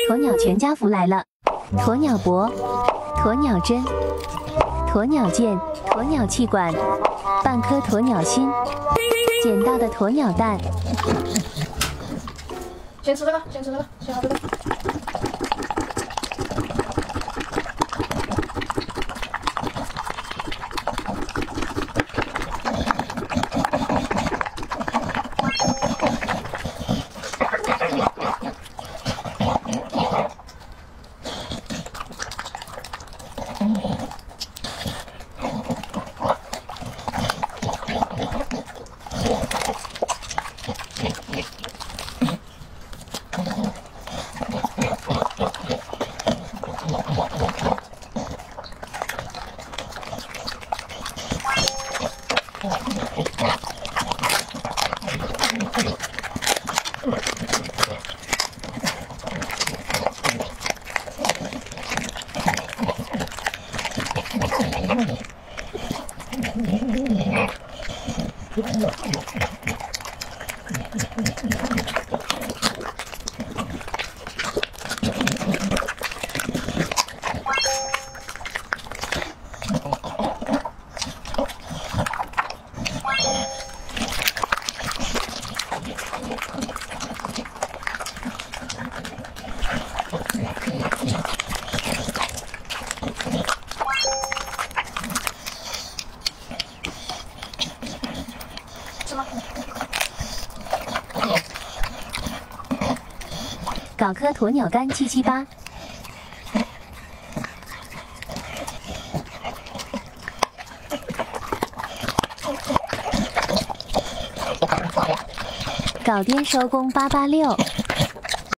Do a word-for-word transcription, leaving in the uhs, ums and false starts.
鸵鸟全家福来了，鸵鸟脖、鸵鸟针、鸵鸟剑、鸵鸟气管、半颗鸵鸟心，捡到的鸵鸟蛋。 先吃这个，先吃这个，先喝这个。 搞颗鸵鸟干七七八，搞掂收工八八六。